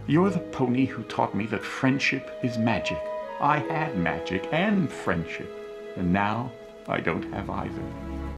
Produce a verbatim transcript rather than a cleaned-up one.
You're the pony who taught me that friendship is magic. I had magic and friendship, and now I don't have either.